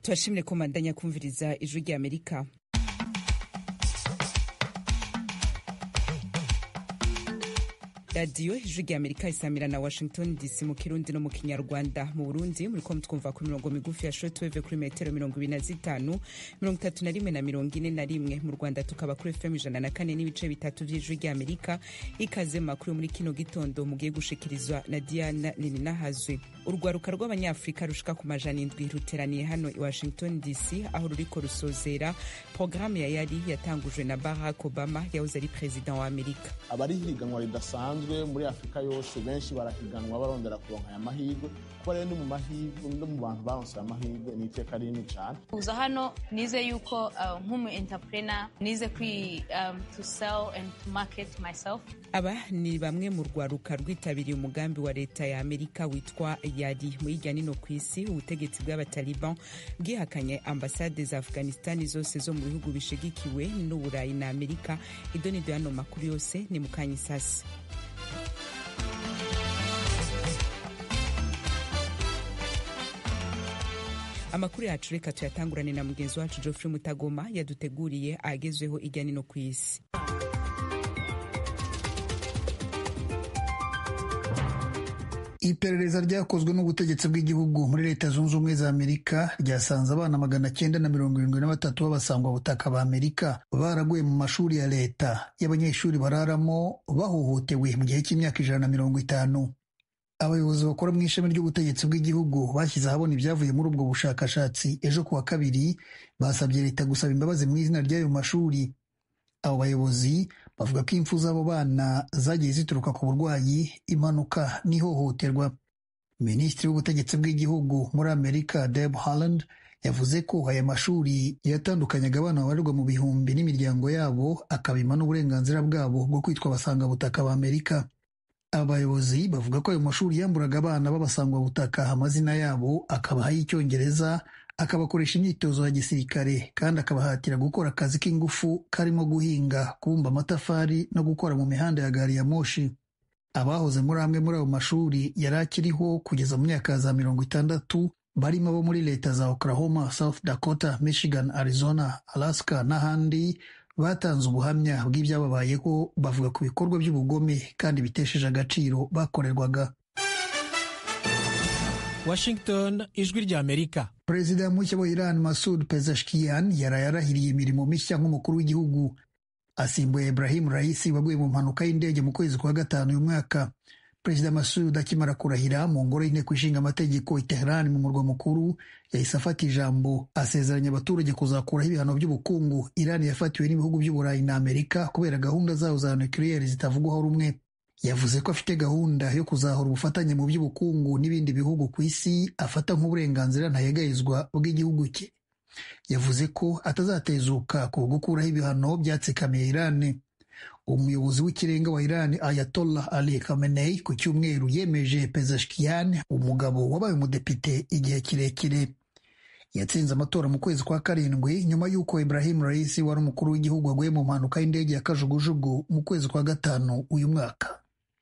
turashimire ko mandanya kumviriza ijwi rya Amerika. Radio ijwi rya Amerika isamira na Washington DC mu Kirundi no mu Kinyarwanda. Mu Burundi muri ko mutwumva ku mirongo migufi ya shortwave kuri metero 25, 31 na 41. Mu Rwanda tukaba kuri FM 104 n'ibice bitatu by'ijwi rya Amerika. Ikaze makuru muri kino gitondo mugiye gushikirizwa na Diana Ninahazwe. Urwaruka rw'abanyafrika rushika ku majana 7 ruteraniye hano i Washington DC aho ruriko rusozera programme yari yatangujwe na Barack Obama yahoze ari president wa Amerika. Abari higanwa ridasanzwe muri Afrika yose benshi barahiganwa barondera kuronka aya mahirwe kuko rero mu mahirwe no mu bantu baronse amahirwe ni iteka rinini cyane. Uza hano nize yuko nk'umu entrepreneur nize to sell and to market myself. Aba ni bamwe mu rwaruka rwitabiriye umugambi wa leta ya Amerika witwa yari mu ijyanye no kwisi. Ubutegetsi bw'abataliban bwihakanye ambasade za Afghanistan zose zo mu bihugu bishigikiwe n'Uburayi na Amerika. Idonido yano makuru yose ni mukanyisasi. Amakuru yacu reka tuyatangurane na mugenzi wacu Geoffrey Mutagoma yaduteguriye agezweho ijyanye no kwisi. Iperereza ryakozwe n'ubutegetsi bw'igihugu muri Leta Zunze Ubumwe za Amerika ryasanze abana 973 b'abasangwa butaka ba Amerika baraguye mu mashuri ya leta y'abanyeshuri bararamo bahohotewe mu gihe cy'imyaka 150. Abayobozi bakora mu ishami ry'ubutegetsi bw'igihugu bashyize ahabona ibyavuye muri ubwo bushakashatsi ejo kuwa kabiri, basabye leta gusaba imbabazi mu izina ry'ayo mashuri. Abo bayobozi bavuga ko impfu z'abo bana zagiye zituruka ku burwayi, impanuka n'ihohoterwa. Minisitiri w'ubutegetsi bw'igihugu muri Amerika Deb Haaland yavuze ko aya mashuri yatandukanyaga abana babarirwa mu bihumbi n'imiryango yabo, akabima n'uburenganzira bwabo bwo kwitwa abasangwabutaka ba Amerika. Abayobozi bavuga ko ayo mashuri yamburaga abana b'abasangwabutaka amazina yabo, akabaha y'Icyongereza, akabakoresha imyitozo ya gisirikare kandi akabahatira gukora akazi k'ingufu karimo guhinga, kubumba amatafari no gukora mu mihanda ya gari ya moshi. Abahoze muri amwe muri ayo mashuri yari akiriho kugeza mu myaka za 60 barimo abo muri leta za Oklahoma, South Dakota, Michigan, Arizona, Alaska n'ahandi batanze ubuhamya bw'ibyababayeho, bavuga ku bikorwa by'ubugome kandi bitesheje agaciro bakorerwaga. Washington, ijwi rya Amerika. Perezida mushya wa Iran Masoud Pezeshkian yarahiriye imirimo mishya nk'umukuru w'igihugu, asimbuye Ebrahim Raisi waguye mu mpanuka y'indege mu kwezi kwa gatanu uyu mwaka. Perezida Masoud akimara kurahira mu ngoro y'inteko ishinga amategeko i Tehran mu murwa mukuru, yahise afata ijambo asezeranya abaturage kuzakuraho ibihano by'ubukungu Iran yafatiwe n'ibihugu by'Uburayi na Amerika kubera gahunda zayo za nucleaire zitavugwaho rumwe. Yavuze ko afite gahunda yo kuzahora ubufatanye mu by'ubukungu n'ibindi bihugu ku isi afata nk'uburenganzira ntayegayezwa bw'igihugu cye. Yavuze ko atazatezuka ku gukuraho ibihano byatsikamiye Iran. Umuyobozi w'ikirenga wa Iran Ayatollah Ali Khamenei ku cyumweru yemeje Pezeshkian, umugabo wabaye umudepite igihe kirekire. Yatsinze amatora mu kwezi kwa karindwi nyuma y'uko Ebrahim Raisi wari umukuru w'igihugu aguye mu mpanuka y'indege ya kajugujugu mu kwezi kwa gatanu uyu mwaka.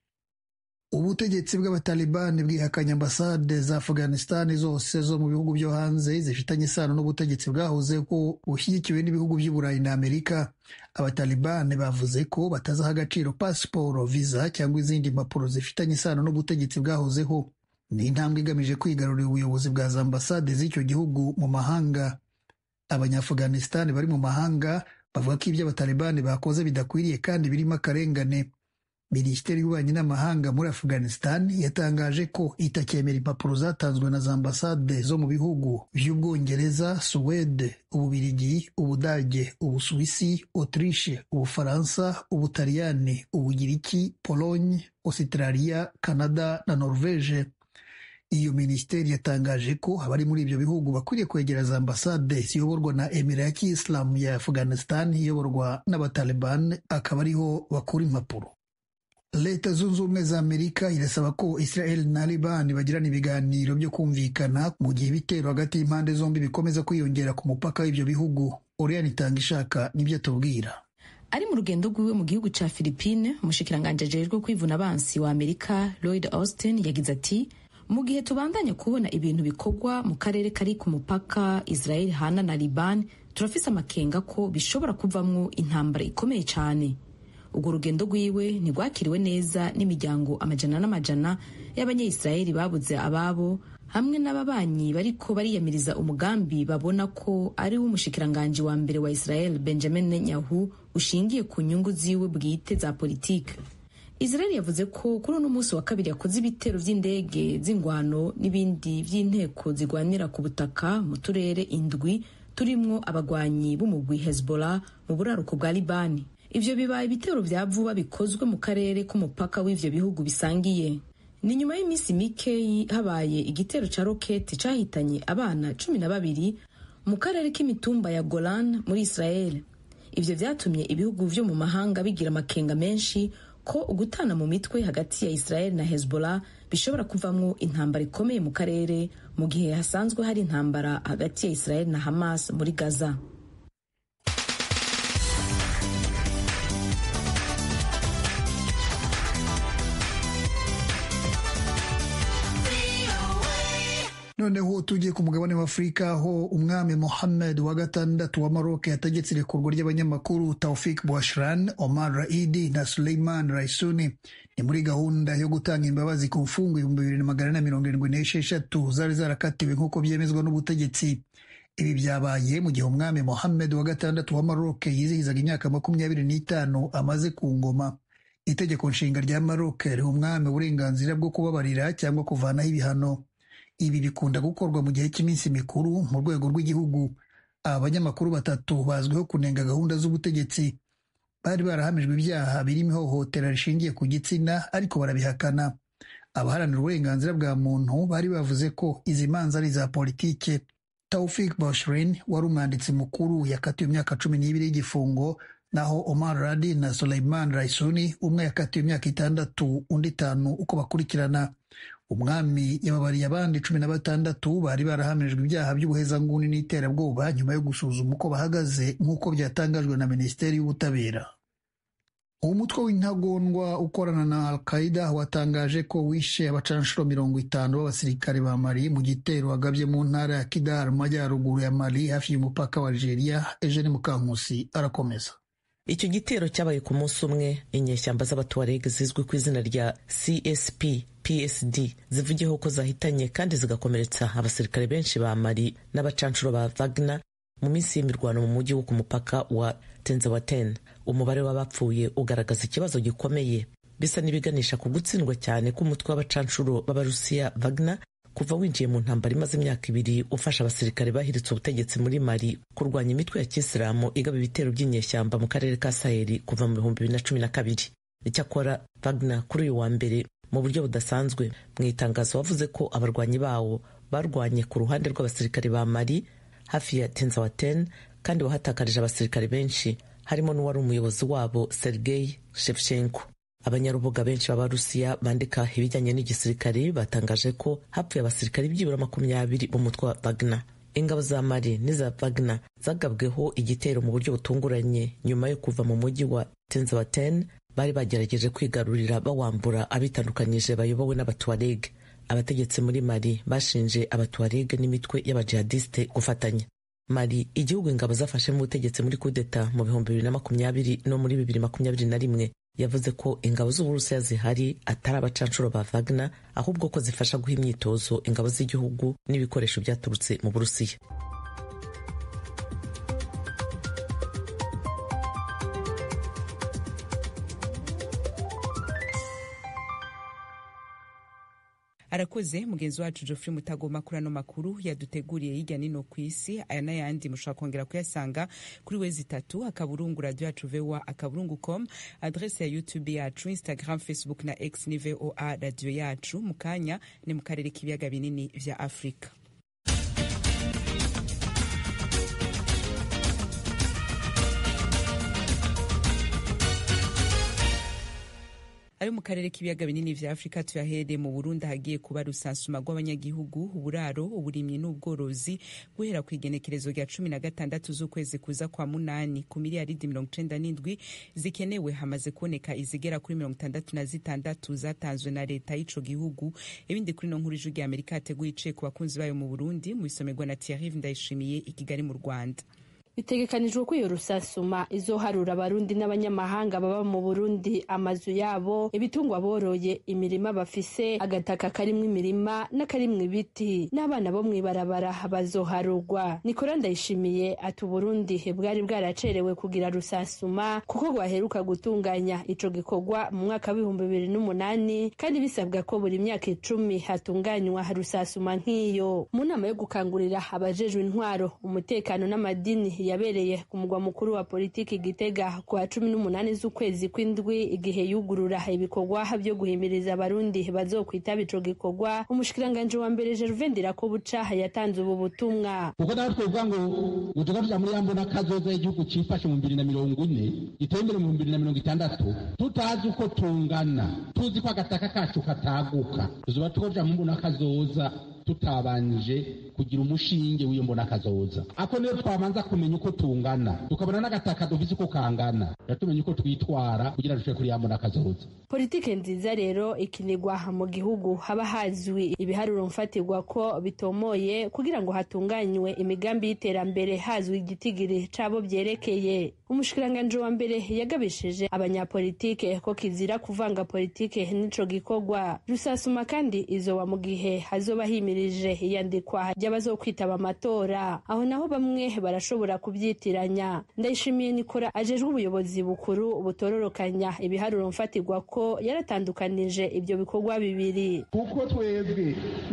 Ubutegetsi bw'abatalibani bwihakanye ambasade za Afghanistan zose zo mu bihugu byo hanze zifitanye isano n'ubutegetsi bwahoze ko bushyigikiwe n'ibihugu by'Uburayi na Amerika. Abatalibani bavuze ko batazaha agaciro pasiporo, visa cyangwa izindi mpapuro zifitanye isano n'ubutegetsi bwahozeho. Ni intambwe igamije kwigarurira ubuyobozi bwa za ambasade z'icyo gihugu mu mahanga. Abanya-Afghanistan bari mu mahanga bavuga ko ibyo abatalibani bakoze bidakwiriye kandi birimo akarengane. Minisiteri y'Ububanyi n'Amahanga muri Afghanistan yatangaje ko itacyemera impapuro zatanzwe na za ambasade zo mu bihugu by'Ubwongereza, Suwede, Ububiligi, Ubudage, Ubusuwisi, Autriche, Ubufaransa, Ubutaliyani, Ubugiriki, Pologne, Australia, Canada na Norvege. Iyo minisiteri yatangaje ko abari muri ibyo bihugu bakwiriye kwegera za ambasade ziyoborwa na Emira ya Kiyisilamu ya Afghanistan iyoborwa n'abataliban, akaba ariho bakura impapuro. Leta Zunze Ubumwe za Amerika irasaba ko Israel na Liban bagirana ibiganiro byo kumvikana mu gihe ibitero hagati y'impande zombi bikomeza kwiyongera ku mupaka w'ibyo bihugu. Oriane Itangishaka nibyo tubwira. Ari mu rugendo rwiwe mu gihugu ca Philippines, umushikiranganji ajejwe kwivuna abansi wa Amerika Lloyd Austin yagize ati mu gihe tubandanya kubona ibintu bikorwa mu karere kari ku mupaka Israel hana na Liban, turafise amakenga ko bishobora kuvamwo intambara ikomeye cyane. Urwo rugendo rwiwe ntirwakiriwe neza n'imiryango amajana n'amajana y'abanyayisiraheli babuze ababo hamwe n'ababanyi bariko bariyamiriza umugambi babona ko ari w'umushikiranganji wa mbere wa Israel Benjamin Netanyahu ushingiye ku nyungu ziwe bwite za politike. Israel yavuze ko kuri uno munsi wa kabiri yakoze ibitero vy'indege z'ingwano n'ibindi vy'inteko zigwanira ku butaka mu turere indwi turimwo abagwanyi b'umugwi Hezbollah mu buraruko bwa Libani. Ivyo bibaye ibitero vya vuba bikozwe mu karere k'umupaka w'ivyo bihugu bisangiye. Ni nyuma y'iminsi mike habaye igitero ca roketi cahitanye abana 12 mu karere k'imitumba ya Golan muri Israel. Ivyo vyatumye ibihugu vyo mu mahanga bigira amakenga menshi ko ugutana mu mitwe hagati ya Israel na Hezbollah bishobora kuvamwo intambara ikomeye mu karere mu gihe hasanzwe hari intambara hagati ya Israel na Hamas muri Gaza. Noneho tugiye ku mugabane wa Afurika aho umwami Mohammed wa gatandatu wa Maroc yategetse irekurwa ry'abanyamakuru Taufik Bouachran, Omar Raidi na Suleiman Raisuni. Ni muri gahunda yo gutanga imbabazi ku mfungwa 2476 zari zarakatiwe nk'uko byemezwa n'ubutegetsi. Ibi byabaye mu gihe umwami Mohammed wa gatandatu wa Maroc yizihizaga imyaka 25 amaze ku ngoma. Itegeko nshinga rya Maroc riha umwami uburenganzira bwo kubabarira cyangwa kuvanaho ibihano. Ibi bikunda gukorwa mu gihe cy'iminsi mikuru mu rwego rw'igihugu. Abanyamakuru batatu bazwiho kunenga gahunda z'ubutegetsi bari barahamijwe ibyaha birimo ihohotera rishingiye ku gitsina ariko barabihakana. Abaharanira uburenganzira bwa muntu bari bavuze ko izi manza ari za politike. Taufik Bouachran wari umwanditsi mukuru yakatiwe imyaka 12 y'igifungo, naho Omar Radi na Suleiman Raisuni umwe yakatiwe imyaka 6 undi 5 uko bakurikirana. Umwami yababariye abandi 16 bari barahamijwe ibyaha by'ubuhezanguni n'iterabwoba nyuma yo gusuzuma uko bahagaze nk'uko byatangajwe na Minisiteri y'Ubutabera. Umutwe w'intagondwa ukorana na Al-Qaeda watangaje ko wishe abacanshuro 50 b'abasirikare ba Mali mu gitero wagabye mu ntara ya Kidal mu majyaruguru ya Mali hafi y'umupaka wa Algeria. Eugene Mukankusi arakomeza. Icyo gitero cyabaye ku munsi umwe inyeshyamba z'Abatuareg zizwi ku izina rya CSP/PSD zivugiyeho ko zahitanye kandi zigakomeretsa abasirikare benshi ba Mali n'abacanshuro ba Wagner mu minsi y'imirwano mu mujyi wo ku mupaka wa Tinzawaten. Umubare w'abapfuye ugaragaza ikibazo gikomeye, bisa n'ibiganisha ku gutsindwa cyane k'umutwe w'abacanshuro b'Abarusiya Wagner kuva winjiye mu ntambara imaze imyaka 2 ufasha abasirikare bahiritse ubutegetsi muri Mali kurwanya imitwe ya Kisilamu igaba ibitero by'inyeshyamba mu karere ka Sahel kuva mu 2012. Icyakora Wagner kuri uyu wa mbere mu buryo budasanzwe mu itangazo wavuze ko abarwanyi bawo barwanye ku ruhande rw'abasirikare ba Mali hafi ya Tinzawaten kandi wahatakarije abasirikare benshi harimo n'uwari umuyobozi wabo Sergei Shevchenko. Abanyarubuga benshi b'Abarusiya bandika ibijyanye n'igisirikare batangaje ko hapfuye abasirikare byibura 20 b'umutwe wa Wagner. Ingabo za Mali n'iza Wagner zagabweho igitero mu buryo butunguranye nyuma yo kuva mu mujyi wa Tinzawaten bari bagerageje kwigarurira bawambura abitandukanyije bayobowe n'Abatuareg. Abategetsi muri Mali bashinje Abatuareg n'imitwe y'abajihadiste gufatanya. Mali, igihugu ingabo zafashe mu butegetsi muri kudeta mu 2020 no muri 2021, yavuze ko ingabo z'Uburusiya zihari atari abacanshuro ba Wagner ahubwo ko zifasha guha imyitozo ingabo z'igihugu n'ibikoresho byaturutse mu Burusiya. Arakoze mugenzi wacu Geoffrey Mutagoma kuri ano makuru yaduteguriye hirya nino ku isi. Aya n'ayandi mushobora kongera kuyasanga kuri wezi3 akaburungu radio yacu VOA@com, adresse ya YouTube yacu, Instagram, Facebook na X ni VOA radio yacu. Mukanya ni mu karere k'ibiyaga binini vya Afrika. ari mu karere k'ibiyaga binini vya Afrika tuyahere mu Burundi hagiye kuba rusansuma rw'abanyagihugu uburaro uburimyi n'ubworozi guhera ku igenekerezo rya 16 z'ukwezi kuza kwa munani ku miliyaridi 97 zikenewe hamaze kuboneka izigera kuri 66 zatanzwe na leta y'ico gihugu. Ibindi kuri no nkuru y'ijwi ry'Amerika yateguye ice ku bakunzi bayo mu Burundi mu isomerwa na Thierry Ndayishimiye i Kigali mu Rwanda. Bitegekanijwe ko iyo rusasuma izoharura abarundi n'abanyamahanga baba mu Burundi amazu yabo, ibitungwa boroye, imirima bafise, agataka karimwo imirima n'akarimwo ibiti, n'abana bo mwibarabara bazoharurwa. Nicola Ndayishimiye ati Burundi bwari bwaracerewe kugira rusasuma kuko rwaheruka gutunganya ico gikorwa mu mwaka wa 2008 kandi bisabwa ko buri myaka 10 hatunganywa rusasuma nk'iyo. Mu nama yo gukangurira abajejwe intwaro, umutekano n'amadini yabereye ku mugwa mukuru wa politiki Gitega kwa 18 z'ukwezi kw'indwi igihe yugurura ibikorwa byo guhimiriza abarundi bazokwitaba ico gikorwa, umushikiranganje wa mbere Gervais Ndirakobuca yatanze ubu butumwa. Kuko natwe uvuga ngo tugaruka muri yambo n'akazoza y'igihugu cifashe mu 2040 itembere mu 2060 tutazi uko tungana, tuzi ko agataka kacu kataguka, tuzoba tukoja mu mbona kazoza tutabanje kugira umushinge w'iyo mbona kazoza. Ako niyo twamanza kumenya uko tungana, tukabona n'agataka dufise uko kangana, yatumenya uko twitwara kugira dushike kuri yambo n'akazoza. Politike nziza rero ikinigwa mu gihugu haba hazwi ibiharuro mfatirwa ko bitomoye kugira ngo hatunganywe imigambi y'iterambere, hazwi igitigiri cabo byerekeye. Umushikiranganje wa mbere yagabishije abanyapolitike ko kizira kuvanga politike n'ico gikorwa. Rusasuma kandi izoba mu gihe hazoba himirije iyandikwa ry'abazokwitaba amatora, aho naho bamwe barashobora kubyitiranya. Ndayishimiye Nicola ajejwe ubuyobozi bukuru butororokanya ibiharuro mfatirwa ko yaratandukanije ibyo bikorwa bibiri. Kuko twebwe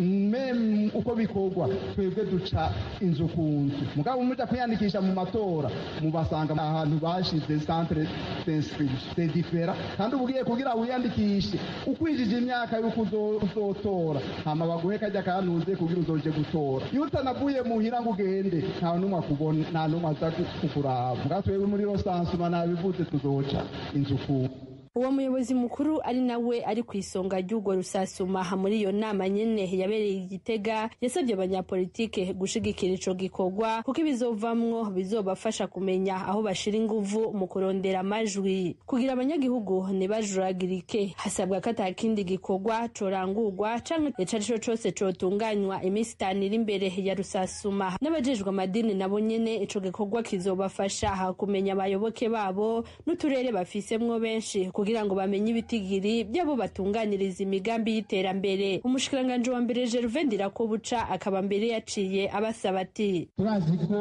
meme uko bikorwa twebwe duca inzu ku nzu, mugabo umuja kwiyandikisha mu matora mubasanga ahantu bashize centre d'inscription different, kandi ubugiye kugira wiyandikishe ukwijije imyaka yuko uzotora hama baguhe kajya kanuze kugira uzoje gutora. Iyo utanavuye muhira ngo ugende nta numwe akubona, nta numwe aza kukuraba. Mugabo twebwe muri rosansuma nabivuze tuzoca inzu ku. Uwo muyobozi mukuru ari nawe ari ku isonga ry'urwo rusasuma muri iyo nama nyene yabereye Igitega yasabye abanyapolitike gushigikira ico gikorwa kuko ibizovamwo bizobafasha kumenya aho bashira inguvu mu kurondera amajwi. Kugira abanyagihugu ntibajuragirike, hasabwa ko atakindi gikorwa corangurwa canke icarico cose cotunganywa iminsi 5 iri imbere ya rusasuma. N'abajejwe amadini nabo nyene ico gikorwa kizobafasha kumenya abayoboke babo n'uturere bafisemwo benshi kugira ngo bamenye ibitigiri byabo batunganiriza imigambi y'iterambere. Umushikiranganje wa mbere Gervais Ndirakobuca akaba mbere yaciye abasaba ati turazi ko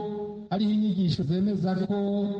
ari inyigisho zemeza ko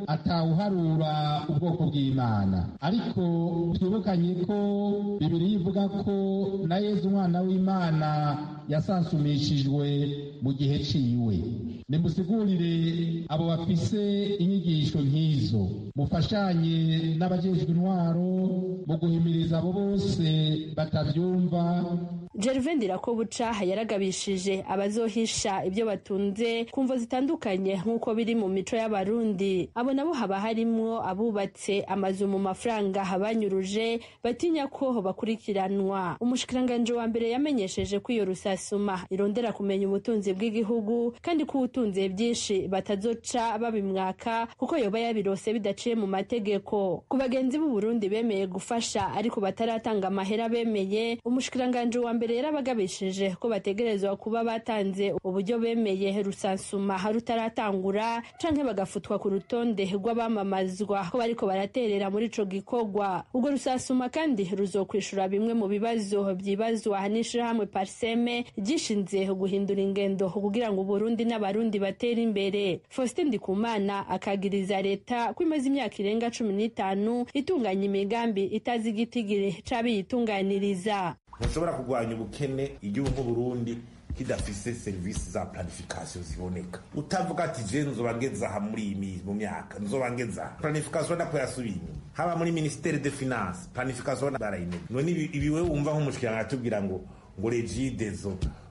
atawuharura ubwoko bw'Imana, ariko twibukanye ko Bibiliya ivuga ko na Yezu umwana w'Imana yasansumishijwe mu gihe ciwe. Nimusigurire abo bafise inyigisho nk'izo, mufashanye n'abajejwe intwaro mu guhimiriza abo bose batavyumva. Gervais Ndirakobuca yaragabishije abazohisha ibyo batunze kumvo zitandukanye nk'uko biri mu mico y'abarundi. Abo nabo haba harimwo abubatse amazu mu mafaranga habanyuruje batinya ko bakurikiranwa. Umushikiranganje wa mbere yamenyesheje ko iyo rusasuma irondera kumenya ubutunzi bw'igihugu kandi ko ubutunzi byinshi batazoca babimwaka kuko yoba yabirose bidaciye mu mategeko. Ku bagenzi b'u Burundi bemeye gufasha ariko bataratanga amahera bemeye, umushikiranganje wa mbere yarabagabishije ko bategerezwa kuba batanze uburyo bemeye rusansuma rutaratangura canke bagafutwa ku rutonde rw'abamamazwa ko bariko baraterera muri ico gikorwa. Ubwo rusasuma kandi ruzokwishura bimwe mu bibazo byibazwa n'ishirahamwe Parseme gishinze guhindura ingendo kugira ngo Burundi n'abarundi batere imbere. Faustin Ndikumana akagiriza leta ko imaze imyaka irenga 15 itunganya imigambi itazi igitigiri c'abiyitunganiriza. Ntushobora kurwanya ubukene igihugu nk'Uburundi kidafise service za planification ziboneka. Utavuga ati je nzoba ngeza ha muri mu myaka nzoba ngeza planification ndako yasubiye haba muri ministère des finances planification barayine none ibi wewe wumva nk'umushikiranga atubwira ngo regidezo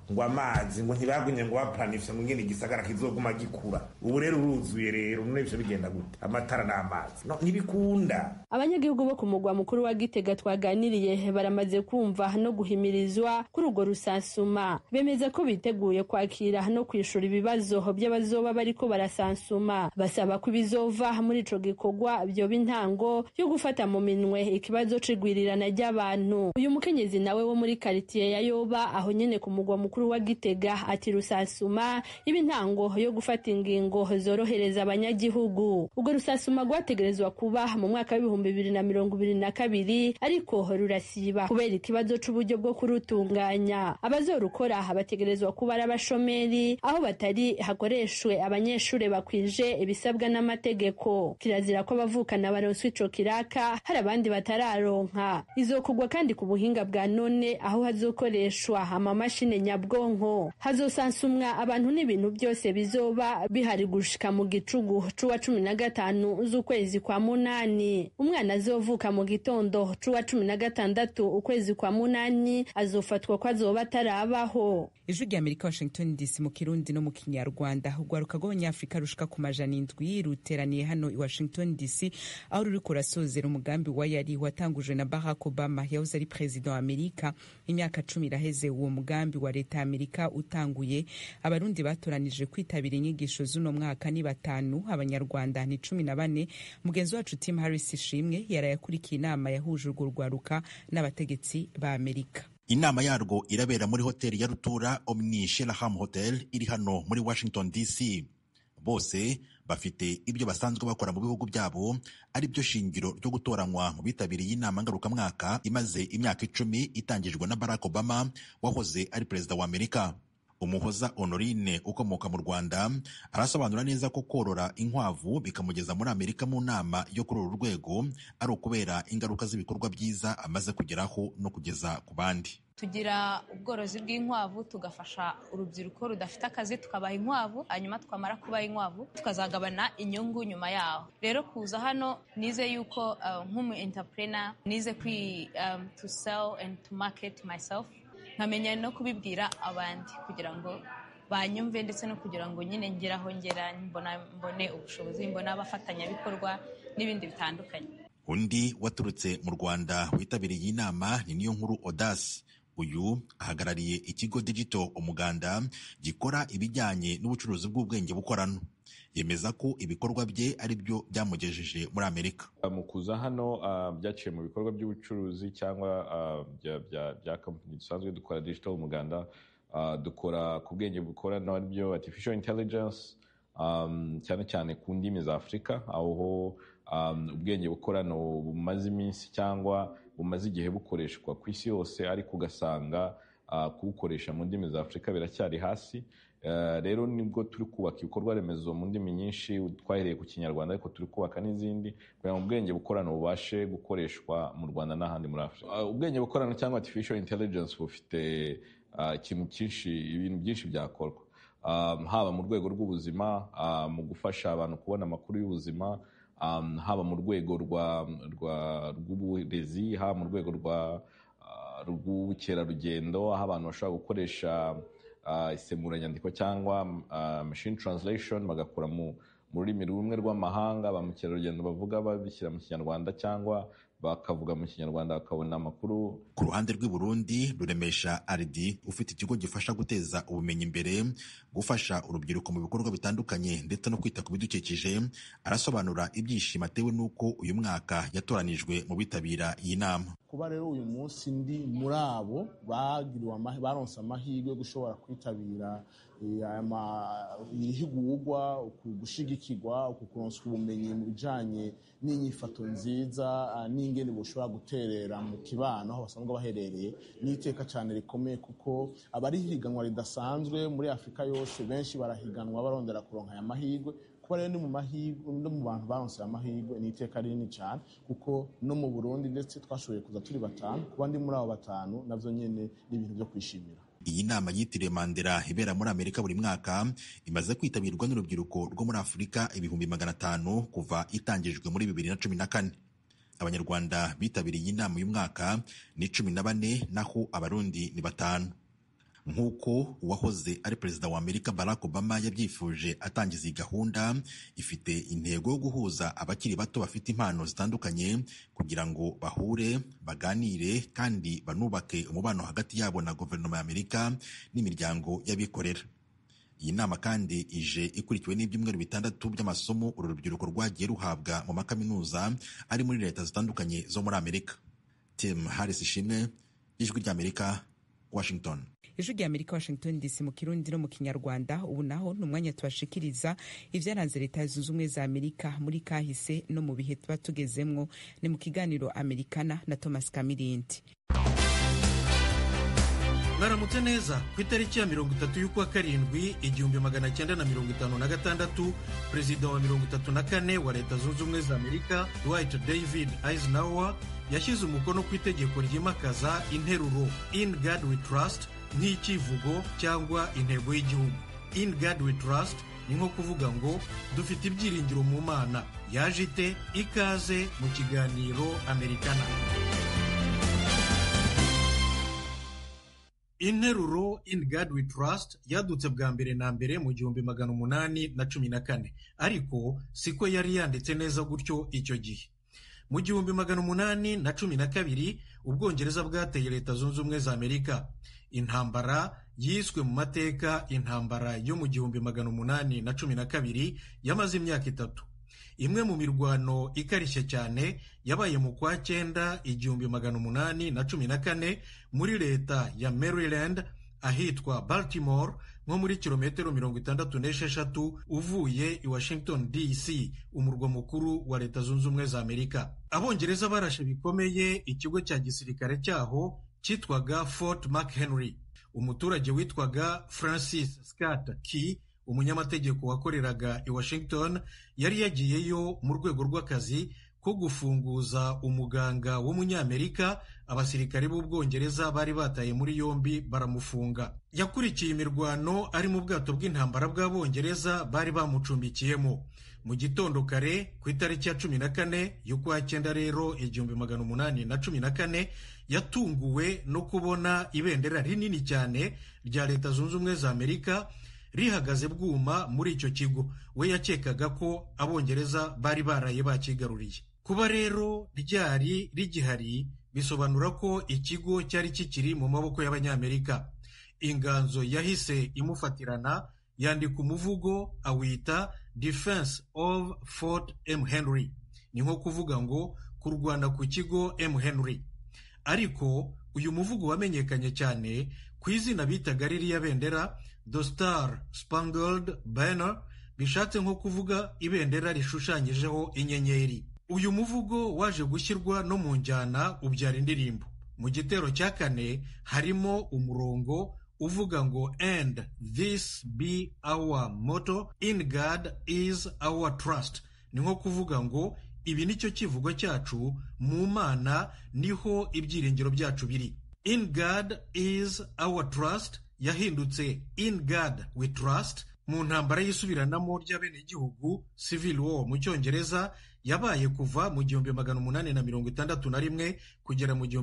ngo amazi ngo ntibagumye ngo baplanifye ngo ngene igisagara kizoguma gikura. Ubu rero uruzuye rero none byo bigenda gute? Amatara n'amazi no ntibikunda. Abanyagihugu bo ku mugwa mukuru wa Gitega twaganiriye baramaze kumva no guhimirizwa kuri urwo rusansuma. Bemeza ko biteguye kwakira no kwishura ibibazo by'abazoba bariko barasansuma. Basaba ko bizova muri ico gikorwa byo bintango yo gufata mu minwe ikibazo c'igwirirana ry'abantu. Uyu mukenyezi nawe wo muri quartier ya Yoba aho nyene ku mugwa mukuru wa Gitega ati rusansuma ibintango yo gufata ingingo zorohereza abanyagihugu. Ubwo rusansuma rwategerezwa kuba mu mwaka wa 2022 ariko rurasiba kubera ikibazo c'uburyo bwo kurutunganya. Abazorukora bategerezwa kuba ari abashomeri aho batari hakoreshwe abanyeshure bakwije ibisabwa n'amategeko. Kirazira ko abavukana baronswe ico kiraka hari abandi batararonka. Izokugwa kandi ku buhinga bwa none aho hazokoreshwa amamashine nyabwonko. Hazosansumwa abantu n'ibintu byose bizoba bihari gushika mu gicugu c'uwa 15 z'ukwezi kwa munani. Umwana azovuka mu gitondo c'uwa 16 ukwezi kwa munani azofatwa ko azoba atarabaho. Ijwi rya Amerika Washington DC mu Kirundi no mu Kinyarwanda. Urwaruka rw'Abanyafrika rushika ku majana 7 ruteraniye hano i Washington DC aho ruri kurasozera umugambi wa yari watangujwe na Barack Obama yahoze ari president wa Amerika imyaka 10 iraheze. Uwo mugambi wa leta ya Amerika utanguye abarundi batoranije kwitabira inyigisho z'uno mwaka ni 5, abanyarwanda ni 14. Mugenzi wacu Tim Harris Ishimwe yarayakurikiye inama yahuje urwo rwaruka n'abategetsi ba Amerika. Inama yarwo irabera muri hoteli ya rutura Omni Shelham Hotel iri hano muri Washington DC. Bose bafite ibyo basanzwe bakora mu bihugu byabo, ari byo shingiro ryo gutoranywa mu bitabiriye inama ngarukamwaka imaze imyaka 10 itangijwe na Barack Obama wahoze ari perezida wa Amerika. Umuhoza Honorine ukomoka mu Rwanda arasobanura neza ko korora inkwavu bikamugeza muri Amerika mu nama yo kuri uru rwego ari ukubera ingaruka z'ibikorwa byiza amaze kugeraho no kugeza ku bandi. Tugira ubworozi bw'inkwavu tugafasha urubyiruko rudafite akazi tukabaha inkwavu, hanyuma twamara kubaha inkwavu tukazagabana inyungu nyuma yaho. Rero kuza hano nize yuko nk'umu entrepreneur nize to sell and to market myself, nkamenya no kubibwira abandi kugira ngo banyumve ndetse no kugira ngo nyine ngeraho ngera mbone ubushobozi, mbona abafatanyabikorwa n'ibindi bitandukanye. Undi waturutse mu Rwanda witabiriye inama ni Niyonkuru Audace. Uyu ahagarariye ikigo Digital Umuganda gikora ibijyanye n'ubucuruzi bw'ubwenge bukorano. Yemeza ko ibikorwa bye ari byo byamugejeje muri Amerika. Mu kuza hano byaciye mu bikorwa by'ubucuruzi cyangwa bya company dusanzwe dukora Digital Umuganda. Dukora ku bwenge bukorano aribyo artificial intelligence, cyane cyane ku ndimi za Afurika, aho ubwenge bukorano bumaze iminsi cyangwa bumaze igihe bukoreshwa ku isi yose, ariko ugasanga kubukoresha mu ndimi za Afurika biracyari hasi. Rero nibwo turi kubaka ibikorwa remezo mu ndimi nyinshi, twahereye ku Kinyarwanda ariko turi kubaka n'izindi kugira ngo ubwenge bukorano bubashe gukoreshwa mu Rwanda n'ahandi muri Afurika. Ubwenge bukorano cyangwa artificial intelligence bufite ibintu byinshi byakorwa, haba mu rwego rw'ubuzima, mu gufasha abantu kubona amakuru y'ubuzima, haba mu rwego rw'uburezi, haba mu rwego rw'ubukerarugendo, aho abantu bashobora gukoresha isemuranyandiko cyangwa machine translation bagakora mu rurimi rumwe rw'amahanga, ba mukerarugendo bavuga babishyira mu Kinyarwanda cyangwa bakavuga mu Kinyarwanda bakabona amakuru. Ku ruhande rw'i Burundi, Ruremesha Aridi ufite ikigo gifasha guteza ubumenyi imbere, gufasha urubyiruko mu bikorwa bitandukanye ndetse no kwita ku bidukikije, arasobanura ibyishimo atewe n'uko uyu mwaka yatoranijwe mu bitabira iyi nama. Kuba rero uyu munsi ndi muri abo baronse amahirwe yo gushobora kwitabira ihigurwa, gushigikirwa, kuronsa ubumenyi mu bijanye n'inyifato nziza n'ingene bushobora guterera mu kibano aho basanzwe baherereye, n'iteka cyane rikomeye kuko abari higanwa ridasanzwe muri Afurika yose benshi barahiganwa barondera kuronka aya mahirwe. Kuba rero ni mu bantu baronse amahirwe ni iteka rinini cyane kuko no mu Burundi ndetse twashoboye kuza turi 5, kuba ndi muri abo 5 navyo nyene ni ibintu byo kwishimira. Iyi nama yitiriwe Mandela ibera muri Amerika buri mwaka imaze kwitabirwa n'urubyiruko rwo muri Afurika 500,000 kuva itangijwe muri 2014. Abanyarwanda bitabiriye iyi nama uyu mwaka ni 14 naho Abarundi ni 5. nk'uko uwahoze ari perezida wa Amerika Barack Obama yabyifuje atangiza iyi gahunda. Ifite intego yo guhuza abakiri bato bafite impano zitandukanye kugira ngo bahure, baganire kandi banubake umubano hagati yabo na guverinoma ya Amerika n'imiryango y'abikorera. Iyi nama kandi ije ikurikiwe n'ibyumweru 6 by'amasomo uru rubyiruko rwagiye ruhabwa mu makaminuza ari muri leta zitandukanye zo muri Amerika. Tim Harris Ishimwe, Ijwi ry'Amerika, Washington. Ijwi ry'Amerika, Washington DC, mu Kirundi no mu Kinyarwanda. Ubu naho ni umwanya tubashikiriza ivyaranze Leta Zunze Ubumwe za Amerika muri kahise no mu bihe tuba tugezemwo. Ni mu kiganiro Amerikana na Thomas Kamirindi. Mwaramutse neza. Ku itariki ya 30 y'ukwa karindwi 1956, perezida wa 34 wa Leta Zunze Ubumwe za Amerika Dwight David Eisenhower yashyize umukono ku itegeko ryimakaza interuro In God We Trust nk'ikivugo cyangwa intego y'igihugu. In God We Trust ni nko kuvuga ngo dufite ibyiringiro mu Mana. Yaje ite? Ikaze mu kiganiro Amerikana. Interuro In God We Trust yadutse bwa mbere na mbere mu 1814, ariko siko yari yanditse neza gutyo icyo gihe. Mu 1812 Ubwongereza bwateye Leta Zunze Ubumwe za Amerika. Intambara yiswe mu mateka intambara yo mu 1812 yamaze imyaka 3. Imwe mu mirwano ikarishye cyane yabaye mu kwa 9 1814 muri leta ya Maryland ahitwa Baltimore, nko muri kilometero 66 uvuye i Washington DC, umurwa mukuru wa Leta Zunze Ubumwe za Amerika. Abongereza barashe bikomeye ikigo cya gisirikare cyaho cyitwaga Fort McHenry. Umuturage witwaga Francis Scott Key, umunyamategeko wakoreraga i Washington, yari yagiyeyo mu rwego rw'akazi ko gufunguza umuganga w'umunyamerika abasirikare b'Ubwongereza bari bataye muri yombi baramufunga. Yakurikiye imirwano ari mu bwato bw'intambara bw'Abongereza bari bamucumbikiyemo. Mu gitondo kare ku itariki ya 14 y'ukwa 9 rero 1814 yatunguwe no kubona ibendera rinini cyane rya Leta Zunze Ubumwe za Amerika rihagaze bwuma muri icyo kigo. We yakekaga ko Abongereza bari baraye bakigaruriye. Kuba rero ryari rigihari bisobanura ko ikigo cyari kikiri mu maboko y'Abanyamerika. Inganzo yahise imufatirana, yandika umuvugo awita Defense of Fort M. Henry. Ni nko kuvuga ngo kurwana ku kigo M. Henry. Ariko uyu muvugo wamenyekanye cyane ku izina bitaga ririya bendera The Star Spangled Banner, bishatse nko kuvuga ibendera rishushanyijeho inyenyeri. Uyu muvugo waje gushyirwa no mu njyana ubyara indirimbo. Mu gitero cya 4 harimo umurongo uvuga ngo And this be our motto, in God is our trust. Ni nko kuvuga ngo ibi nicyo kivugo cyacu, mu Mana niho ibyiringiro byacu biri. In God is our trust yahindutse In God We Trust mu ntambara y'isubiranamo ry'abenegihugu Civil War mu Cyongereza yabaye kuva mu 1861 kugera mu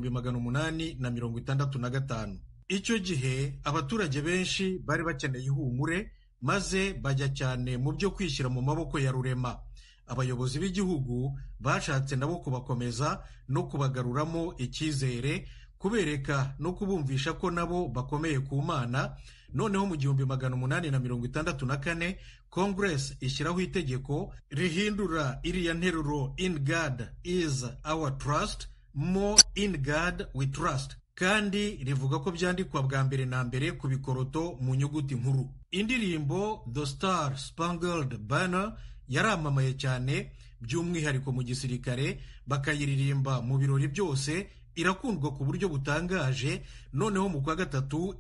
1865. Icyo gihe abaturage benshi bari bakeneye ihumure, maze bajya cyane mu byo kwishyira mu maboko ya rurema. Abayobozi b'igihugu bashatse nabo kubakomeza no kubagaruramo icyizere, kubereka no kubumvisha ko nabo bakomeye ku Mana. Noneho mu 1864 Congress ishyiraho itegeko rihindura iriya nteruro In God is our trust mo In God we trust, kandi rivuga ko byandikwa bwa mbere na mbere ku bikoroto mu nyuguti nkuru. Indirimbo The Star Spangled Banner yaramamaye cyane, by'umwihariko mu gisirikare bakayiririmba mu birori byose. Irakundwa ku buryo butangaje. Noneho mu kwa 3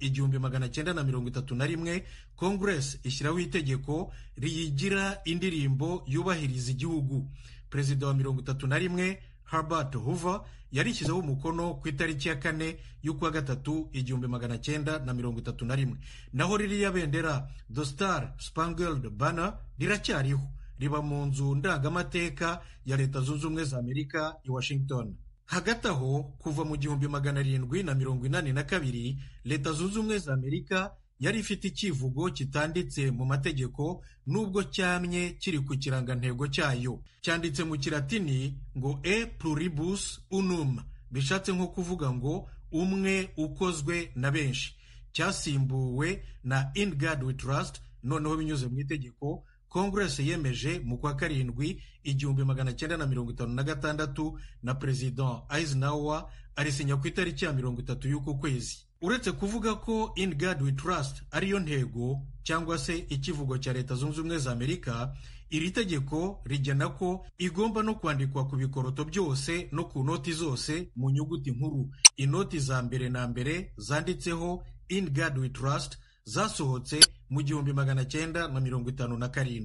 1931 Congress ishyiraho itegeko riyigira indirimbo yubahiriza igihugu. Perezida wa 31 Herbert Hoover yarishyizeho umukono ku itariki ya 4 y'ukwa 3 1931. Naho ririya bendera The Star Spangled Banner riracyariho, riba mu nzu ndangamateka ya Leta Zunze Ubumwe za Amerika i Washington. hagati aho kuva mu 1782 leta zunze ubumwe za Amerika yari ifite ikivugo kitanditse mu mategeko nubwo cyamye kiri ku kirangantego cyayo. Cyanditse mu kilatini ngo e pluribus unum, bishatse nko kuvuga ngo umwe ukozwe na benshi. Cyasimbuwe na In God We Trust. Noneho binyuze mu itegeko Congress yemeje mu kwa karindwi 1956 na President Eisenhower arisinya ku itariki ya 30 y'uku kwezi. Uretse kuvuga ko In God We Trust ariyo ntego cyangwa se ikivugo cya leta zunze ubumwe za Amerika, iri tegeko rigena ko igomba no kwandikwa ku bikoroto byose no ku noti zose mu nyuguti nkuru. Inoti za mbere na mbere zanditseho In God We Trust zasohotse mu 1957.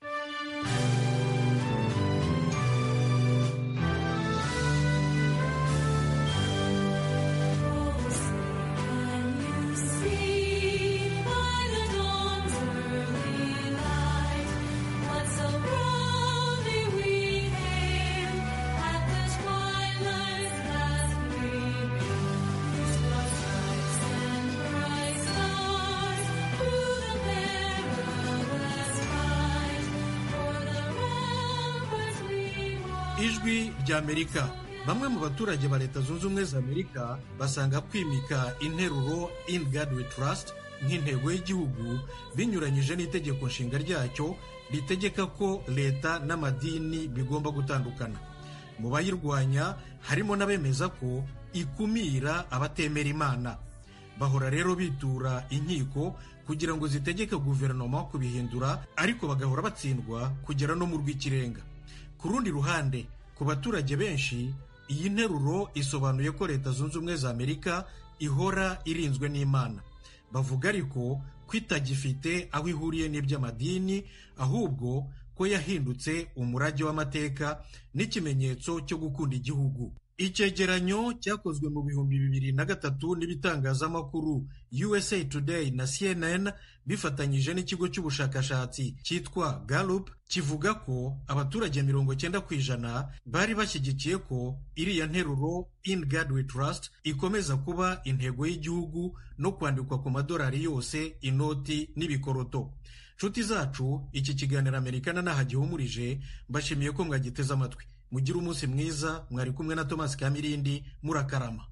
Ijwi ry'Amerika. Bamwe mu baturage ba leta zunze ubumwe za Amerika basanga kwimika interuro In God We Trust nk'intego y'igihugu binyuranyije n'itegeko nshinga ryacyo ritegeka ko leta n'amadini bigomba gutandukana. Mu bayirwanya harimo n'abemeza ko ikumira abatemera Imana. Bahora rero bitura inkiko kugira ngo zitegeke guverinoma kubihindura, ariko bagahora batsindwa kugera no mu rw'ikirenga. Ku rundi ruhande, ku baturage benshi iyi nteruro isobanuye ko leta zunze ubumwe za Amerika ihora irinzwe n'Imana. Bavuga ariko ko itagifite aho ihuriye n'iby'amadini, ahubwo ko yahindutse umurage w'amateka n'ikimenyetso cyo gukunda igihugu. Icyegeranyo cyakozwe mu 2003 n'ibitangazamakuru USA Today na CNN bifatanyije n'ikigo cy'ubushakashatsi cyitwa Gallup kivuga ko abaturage 90% bari bashyigikiye ko iriya nteruro In God We Trust ikomeza kuba intego y'igihugu no kwandikwa ku madolari yose, inoti n'ibikoroto. Nshuti zacu, iki kiganiro Amerikana nahagihumurije, mbashimiye ko mwagiteze amatwi. Mugire umunsi mwiza. Mwari kumwe na Thomas Kamirindi. Murakarama.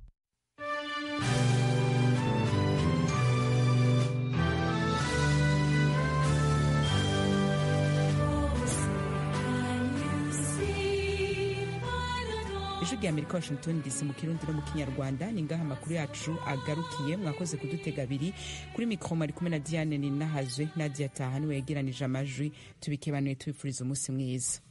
Ijwi ry'Amerika, Washington DC, mu Kirundi no mu Kinyarwanda. Ni ngaha amakuru yacu agarukiye. Mwakoze kudutega abiri. Kuri mikro mari kumwe na Diane Ninahazwe. Nadia Taha niwe yegeranije amajwi. Tubikebanuye tubifuriza umunsi mwiza.